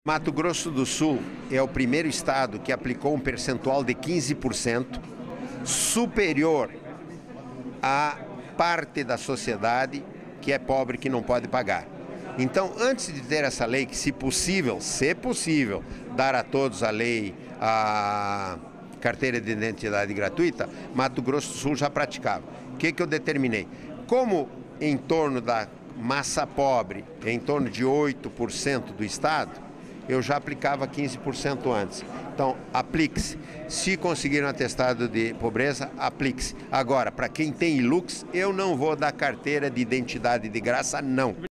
Mato Grosso do Sul é o primeiro estado que aplicou um percentual de 15% superior à parte da sociedade que é pobre, que não pode pagar. Então, antes de ter essa lei, que se possível, dar a todos a lei, a carteira de identidade gratuita, Mato Grosso do Sul já praticava. O que eu determinei? Como em torno da massa pobre, em torno de 8% do estado, eu já aplicava 15% antes. Então, aplique-se. Se conseguir um atestado de pobreza, aplique-se. Agora, para quem tem ILUX, eu não vou dar carteira de identidade de graça, não.